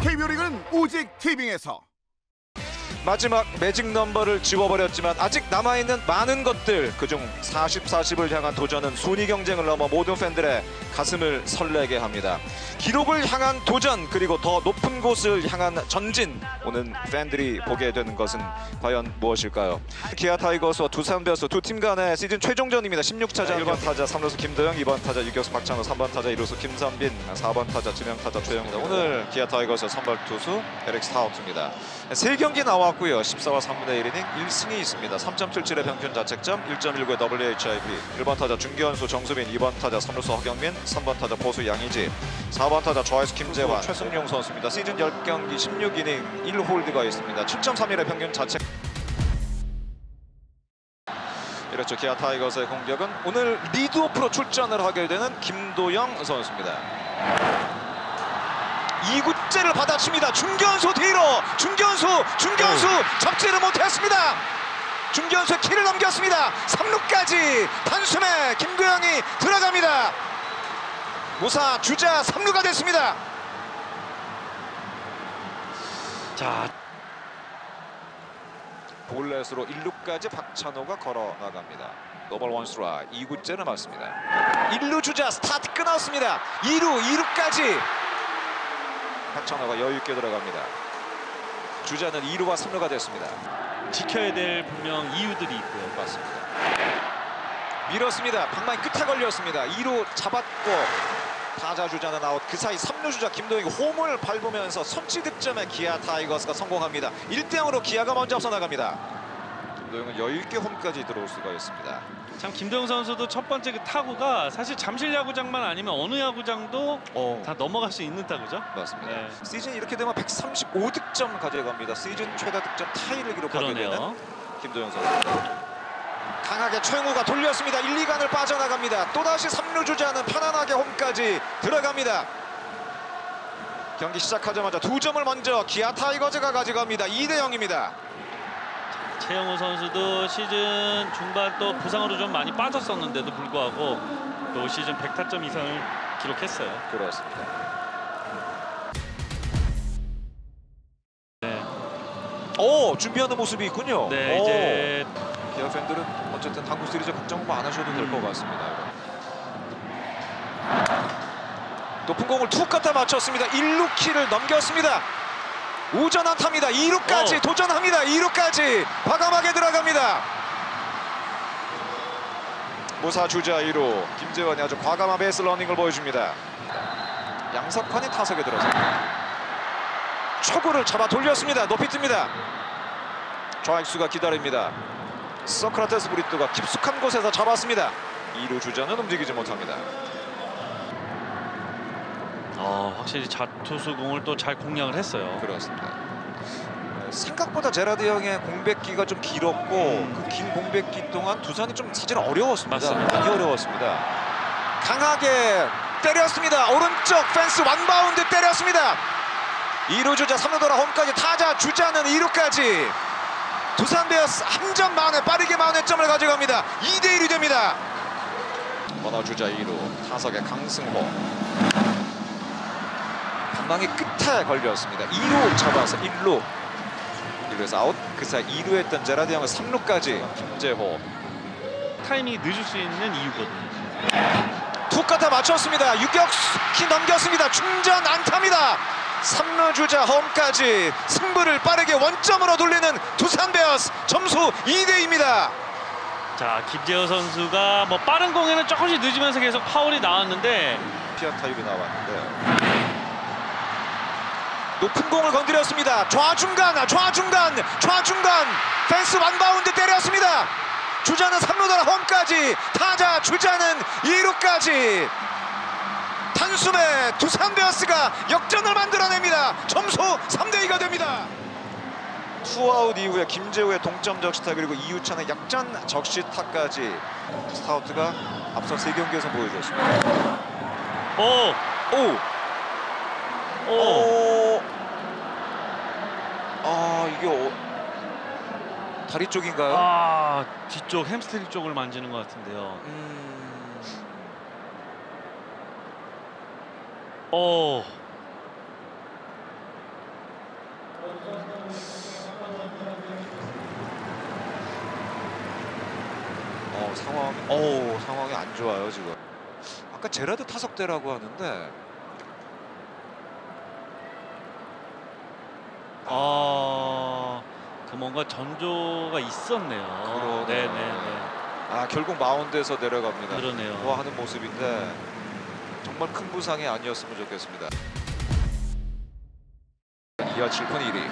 KBO 리그는 오직 티빙에서. 마지막 매직 넘버를 지워버렸지만 아직 남아있는 많은 것들, 그중 40-40을 향한 도전은 순위 경쟁을 넘어 모든 팬들의 가슴을 설레게 합니다. 기록을 향한 도전, 그리고 더 높은 곳을 향한 전진, 오늘 팬들이 보게 되는 것은 과연 무엇일까요? 기아 타이거스와 두산 베어스 두 팀 간의 시즌 최종전입니다. 16차전 1번 타자 3루수 김도영, 2번 타자 유격수 박찬호, 3번 타자 1루수 김선빈, 4번 타자 지명타자 최영우. 오늘 기아 타이거스 선발 투수 에릭 스타우트입니다. 3경기 나왔고요. 14와 3분의 1이닝 1승이 있습니다. 3.77의 평균 자책점, 1.19의 WHIP. 1번 타자 중견수 정수빈, 2번 타자 3루수 허경민, 3번 타자 포수 양의지, 4번 타자 좌익수 김재환, 최승용 선수입니다. 시즌 10경기 16이닝 1홀드가 있습니다. 7.31의 평균 자책. 이렇죠. 기아 타이거스의 공격은 오늘 리드오프로 출전을 하게 되는 김도영 선수입니다. 2구째를 받아칩니다. 중견수 뒤로, 중견수 잡지를 못했습니다. 중견수 키를 넘겼습니다. 3루까지 단숨에 김도영이 들어갑니다. 무사 주자 3루가 됐습니다. 자, 볼넷으로 1루까지 박찬호가 걸어 나갑니다. 노벌 원스트라이크, 2구째를 맞습니다. 1루 주자 스타트 끊었습니다. 2루까지 박찬호가 여유있게 들어갑니다. 주자는 2루와 3루가 됐습니다. 지켜야 될 분명 이유들이 있고요. 맞습니다. 밀었습니다. 방망이 끝에 걸렸습니다. 2루 잡았고 타자 주자는 아웃. 그 사이 3루 주자 김도영이 홈을 밟으면서 선취 득점에 기아 타이거스가 성공합니다. 1대0으로 기아가 먼저 앞서 나갑니다. 김도영은 여유있게 홈까지 들어올 수가 있습니다. 참 김도영 선수도 첫 번째 그 타구가 사실 잠실 야구장만 아니면 어느 야구장도 다 넘어갈 수 있는 타구죠. 맞습니다. 네. 시즌 이렇게 되면 135득점 가져갑니다. 시즌 최다 득점 타이를 기록하게 되는 김도영 선수. 강하게 최영우가 돌렸습니다. 1, 2간을 빠져나갑니다. 또다시 3루 주자는 편안하게 홈까지 들어갑니다. 경기 시작하자마자 2점을 먼저 기아 타이거즈가 가져갑니다. 2대0입니다. 최영우 선수도 시즌 중반 또 부상으로 좀 많이 빠졌었는데도 불구하고 또 시즌 100타점 이상을 기록했어요. 그렇습니다. 네. 오, 준비하는 모습이 있군요. 네, 이제 기아 팬들은 어쨌든 한국 시리즈 걱정 안 하셔도 될 것 같습니다. 높은 공을 툭 갖다 맞췄습니다. 1루 키를 넘겼습니다. 우전 안타입니다. 2루까지 도전합니다. 2루까지 과감하게 들어갑니다. 무사 주자 2루. 김재환이 아주 과감한 베이스 러닝을 보여줍니다. 양석환이 타석에 들어섭니다. 초구를 잡아 돌렸습니다. 높이 뜹니다. 좌익수가 기다립니다. 소크라테스 브리또가 깊숙한 곳에서 잡았습니다. 2루 주자는 움직이지 못합니다. 확실히 자투수공을 또 잘 공략을 했어요. 그렇습니다. 생각보다 제라드 형의 공백기가 좀 길었고 그 긴 공백기 동안 두산이 좀 사실 어려웠습니다. 맞습니다. 많이 어려웠습니다. 강하게 때렸습니다. 오른쪽 펜스 원바운드 때렸습니다. 2루 주자 3루 돌아 홈까지. 타자 주자는 2루까지. 두산 베어스 한 점 만에 빠르게 만회점을 가져갑니다. 2대1이 됩니다. 번호 주자 2루. 타석의 강승호. 방망이 끝에 걸렸습니다. 2루 잡아서 1루. 1루에서 아웃. 그 사이 2루 했던 제라드 형은 3루까지. 김재호. 타이밍이 늦을 수 있는 이유거든요. 툭 갖다 맞췄습니다. 유격수 키 넘겼습니다. 충전 안타입니다. 3루 주자 홈까지. 승부를 빠르게 원점으로 돌리는 두산 베어스. 점수 2대2입니다. 자, 김재호 선수가 뭐 빠른 공에는 조금씩 늦으면서 계속 파울이 나왔는데 피아 타율이 나왔는데요. 높은 공을 건드렸습니다. 좌중간 펜스 원바운드 때렸습니다. 주자는 3루 돌아 홈까지. 타자 주자는 2루까지. 단숨에 두산 베어스가 역전을 만들어냅니다. 점수 3대2가 됩니다. 투아웃 이후에 김재우의 동점 적시타 그리고 이유찬의 역전 적시타까지 스타우트가 앞서 3경기에서 보여줬습니다. 이게 다리 쪽인가요? 뒤쪽 햄스트링 쪽을 만지는 것 같은데요. 상황이 안 좋아요 지금. 아까 제라드 타석대라고 하는데 그 뭔가 전조가 있었네요. 그러네요. 네네네. 결국 마운드에서 내려갑니다. 그러네요. 좋아하는 모습인데 정말 큰 부상이 아니었으면 좋겠습니다. 이어 7분 1위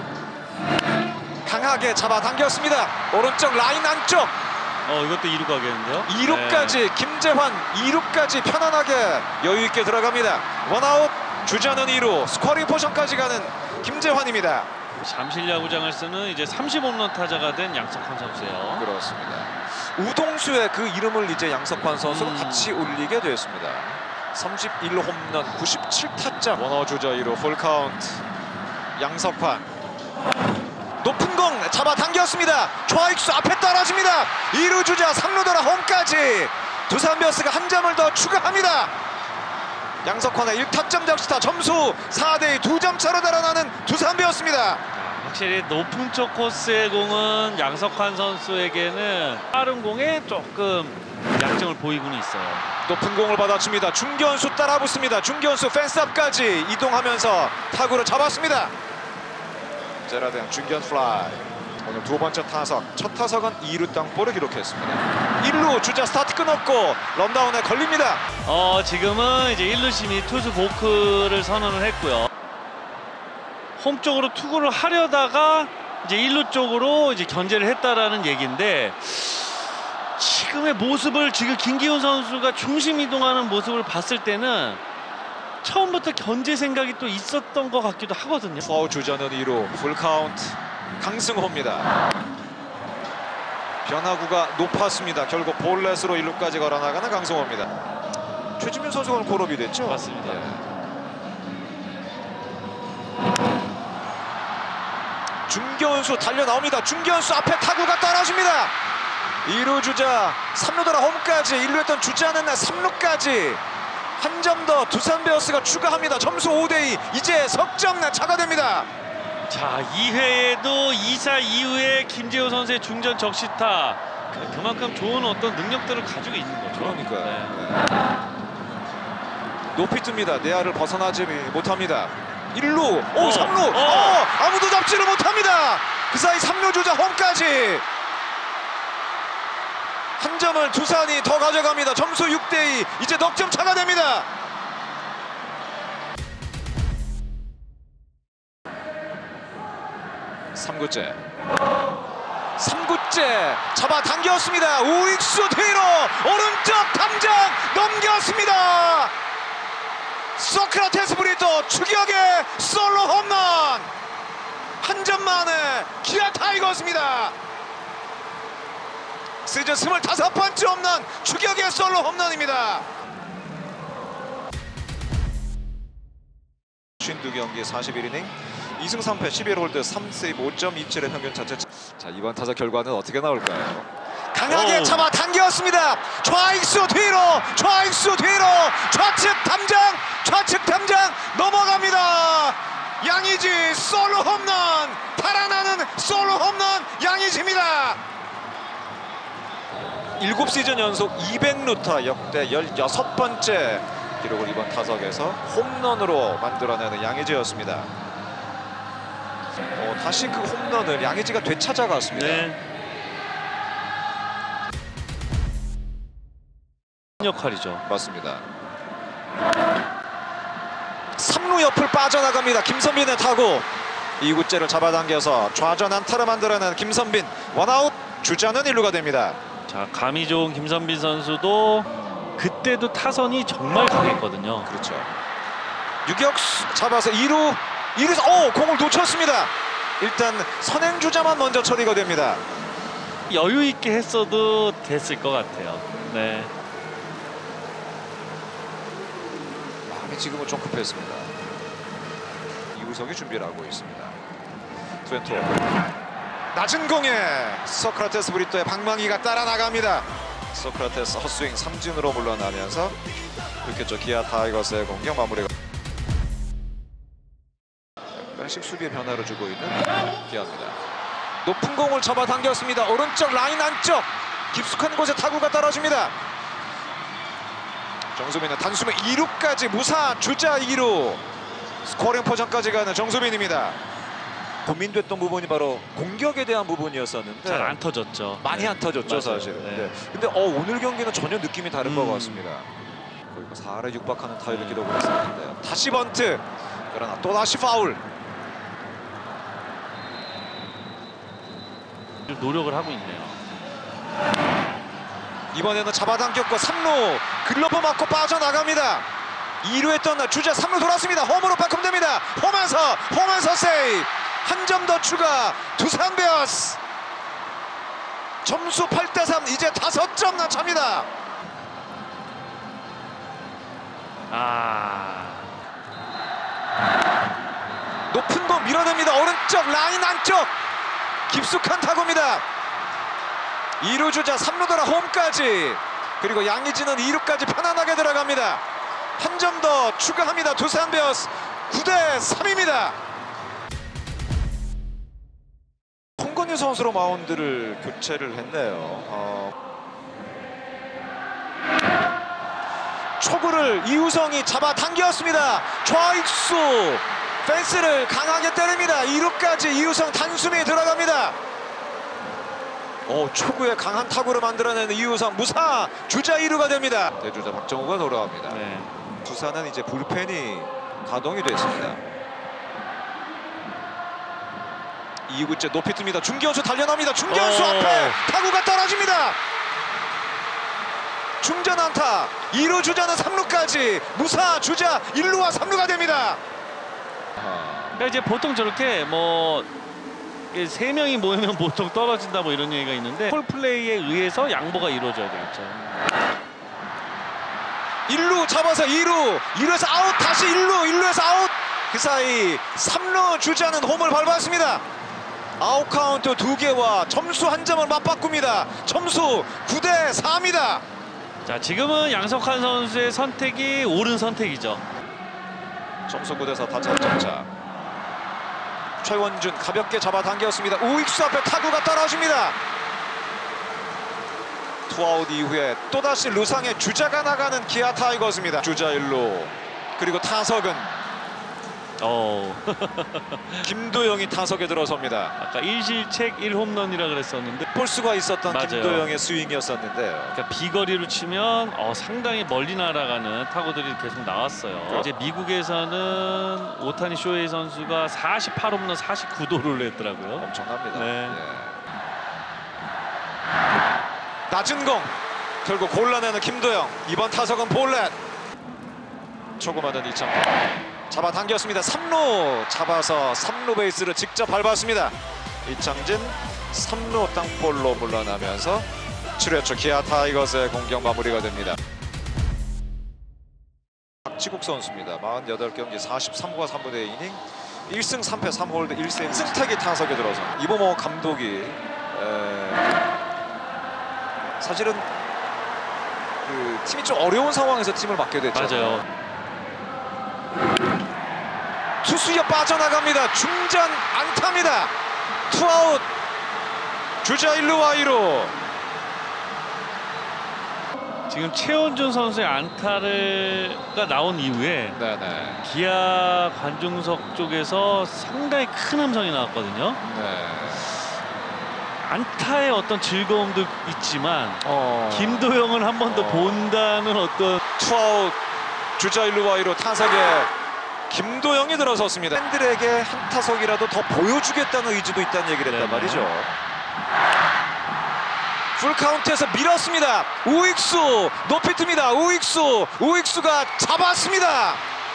강하게 잡아당겼습니다. 오른쪽 라인 안쪽 이것도 2루 가겠는데요? 2루까지 김재환 2루까지 편안하게 여유있게 들어갑니다. 원아웃 주자는 2루 스코어링 포션까지 가는 김재환입니다. 잠실 야구장을 쓰는 이제 30홈런 타자가 된 양석환 선수예요. 그렇습니다. 우동수의 그 이름을 이제 양석환 선수가 같이 올리게 됐습니다. 31홈런 97타점 원아웃 주자 2루 풀카운트 양석환 높은 공 잡아당겼습니다. 좌익수 앞에 떨어집니다. 2루 주자 3루 돌아 홈까지 두산 베어스가 한 점을 더 추가합니다. 양석환의 1타점 적시타 점수 4대2 2점 차로 달아나는 두산 베어스입니다. 확실히 높은 쪽 코스의 공은 양석환 선수에게는 빠른 공에 조금 약점을 보이고는 있어요. 높은 공을 받아줍니다. 중견수 따라 붙습니다. 중견수 펜스 앞까지 이동하면서 타구를 잡았습니다. 제라드 중견 플라이. 오늘 두 번째 타석, 첫 타석은 2루 땅볼을 기록했습니다. 1루 주자 스타트 끊었고 런다운에 걸립니다. 지금은 이제 1루 심이 투수 보크를 선언을 했고요. 홈 쪽으로 투구를 하려다가 이제 1루 쪽으로 이제 견제를 했다라는 얘기인데 지금의 모습을 지금 김기훈 선수가 중심 이동하는 모습을 봤을 때는 처음부터 견제 생각이 또 있었던 것 같기도 하거든요. 투아웃 주자는 2루 풀카운트 강승호입니다. 변화구가 높았습니다. 결국 볼넷으로 1루까지 걸어나가는 강승호입니다. 최지민 선수가 골업이 됐죠? 맞습니다. 중견수 달려 나옵니다. 중견수 앞에 타구가 떨어집니다. 2루 주자 3루 돌아 홈까지 1루였던 주자는 3루까지 한 점 더 두산 베어스가 추가합니다. 점수 5대2 이제 석점 차가 됩니다. 자, 2회에도 2사 이후에 김재호 선수의 중전 적시타 그만큼 좋은 어떤 능력들을 가지고 있는 거죠. 그러니까요. 높이 뜹니다. 내야를 벗어나지 못합니다. 1루, 3루, 아무도 잡지를 못합니다. 그 사이 3루 주자 홈까지 한 점을 두산이 더 가져갑니다. 점수 6대2 이제 넉점 차가 됩니다. 삼구째 잡아당겼습니다. 우익수 뒤로 오른쪽 탐장 넘겼습니다. 소크라테스 브리또 추격의 솔로 홈런 한 점 만에 기아 타이거스입니다. 시즌 25번째 홈런 추격의 솔로 홈런입니다. 52경기 41이닝 2승 3패 11홀드 3세이브 5.27의 평균 자체. 자, 이번 타석 결과는 어떻게 나올까요? 강하게 잡아당겼습니다. 좌익수 뒤로 좌측 탐장 넘어갑니다. 양의지 솔로 홈런 달아나는 솔로 홈런 양의지입니다. 7시즌 연속 200루타 역대 16번째 기록을 이번 타석에서 홈런으로 만들어내는 양의지였습니다. 다시 그 홈런을 양의지가 되찾아갔습니다. 네. 역할이죠. 맞습니다. 3루 옆을 빠져나갑니다. 김선빈의 타구 2구째를 잡아당겨서 좌전 안타를 만들어내는 김선빈. 원아웃 주자는 1루가 됩니다. 자, 감이 좋은 김선빈 선수도 그때도 타선이 정말 강했거든요. 그렇죠. 유격수 잡아서 2루에서 공을 놓쳤습니다. 일단 선행주자만 먼저 처리가 됩니다. 여유 있게 했어도 됐을 것 같아요. 네. 마음이 지금은 좀 급했습니다. 이우석이 준비를 하고 있습니다. 투앤투 낮은 공에 소크라테스 브리또의 방망이가 따라 나갑니다. 소크라테스 헛스윙 삼진으로 물러나면서 그렇게 기아 타이거스의 공격 마무리가. 약간씩 수비의 변화를 주고 있는 기아입니다. 높은 공을 잡아당겼습니다. 오른쪽 라인 안쪽 깊숙한 곳에 타구가 떨어집니다. 정수빈은 단숨에 2루까지 무사 주자 2루 스코어링 포장까지 가는 정수빈입니다. 고민됐던 부분이 바로 공격에 대한 부분이었었는데 잘 안 터졌죠. 많이 안 터졌죠. 맞아요. 사실은. 네. 네. 근데 오늘 경기는 전혀 느낌이 다른 것 같습니다. 거의 4할에 육박하는 타율을 기록을 했었는데요. 다시 번트, 그러나 또 다시 파울. 노력을 하고 있네요. 이번에는 잡아당겼고 3루 글러브 맞고 빠져나갑니다. 2루에 떴나 주자 3루 돌았습니다. 홈으로 바꿈됩니다. 홈에서 세이브. 한 점 더 추가. 두산 베어스 점수 8대3 이제 5점 나 찹니다. 높은 공 밀어냅니다. 오른쪽 라인 안쪽 깊숙한 타구입니다. 2루 주자 3루 돌아 홈까지, 그리고 양의지는 2루까지 편안하게 들어갑니다. 한 점 더 추가합니다. 두산 베어스 9대3입니다. 홍건희 선수로 마운드를 교체를 했네요. 초구를 이우성이 잡아당겼습니다. 좌익수 펜스를 강하게 때립니다. 2루까지 이우성 단숨에 들어갑니다. 초구에 강한 타구를 만들어내는 이우성 무사 주자 2루가 됩니다. 대주자 박정우가 돌아옵니다. 네. 두산은 이제 불펜이 가동이 됐습니다. 2구째 높이 뜹니다. 중견수 달려납니다. 중견수 앞에 타구가 떨어집니다. 중전 안타. 2루 주자는 3루까지 무사 주자 1루와 3루가 됩니다. 그러니까 이제 보통 저렇게 뭐 3명이 모이면 보통 떨어진다 뭐 이런 얘기가 있는데 콜 플레이에 의해서 양보가 이루어져야 되겠죠. 1루 잡아서 2루에서 아웃, 다시 1루에서 아웃. 그 사이 3루 주자는 홈을 밟았습니다. 아웃 카운트 2개와 점수 1점을 맞바꿉니다. 점수 9대4입니다. 자, 지금은 양석환 선수의 선택이 옳은 선택이죠. 점수 9대4 타점차. 최원준 가볍게 잡아당겼습니다. 우익수 앞에 타구가 떨어집니다. 투아웃 이후에 또다시 루상의 주자가 나가는 기아 타이거즈입니다. 주자 1루, 그리고 타석은 김도영이 타석에 들어섭니다. 아까 1실책 1홈런이라 그랬었는데 볼 수가 있었던 맞아요. 김도영의 스윙이었었는데요. 그러니까 비거리로 치면 상당히 멀리 날아가는 타구들이 계속 나왔어요. 이제 미국에서는 오타니 쇼헤이 선수가 48홈런 49도를 냈더라고요. 엄청납니다. 네. 예. 낮은 공 결국 골라내는 김도영. 이번 타석은 볼넷. 초구 맞은 이창진 잡아당겼습니다. 3루 잡아서 3루 베이스를 직접 밟았습니다. 이창진 3루 땅볼로 물러나면서 7회 초 기아 타이거즈의 공격 마무리가 됩니다. 박지국 선수입니다. 48경기 43과 3분의 2이닝 1승 3패 3홀드 1세이브 승택이 타석에 들어서 이범호 감독이 사실은 그 팀이 좀 어려운 상황에서 팀을 맡게 됐죠. 맞아요. 투수에 빠져나갑니다. 중전 안타입니다. 투아웃. 주자 1루와 2루. 지금 최원준 선수의 안타가 나온 이후에 네네. 기아 관중석 쪽에서 상당히 큰 함성이 나왔거든요. 네. 안타의 어떤 즐거움도 있지만 김도영을 한 번 더 본다는 어떤 투아웃. 주자 1루와 2루 타석에 김도영이 들어섰습니다. 팬들에게 한 타석이라도 더 보여주겠다는 의지도 있다는 얘기를 했단 말이죠. 풀카운트에서 밀었습니다. 우익수 높이 뜹니다. 우익수가 잡았습니다.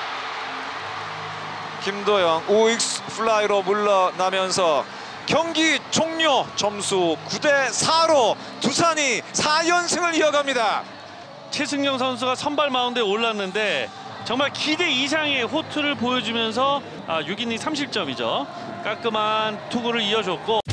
김도영 우익수 플라이로 물러나면서 경기 종료. 점수 9대4로 두산이 4연승을 이어갑니다. 최승영 선수가 선발 마운드에 올랐는데 정말 기대 이상의 호투를 보여주면서 6이닝 30점이죠. 깔끔한 투구를 이어줬고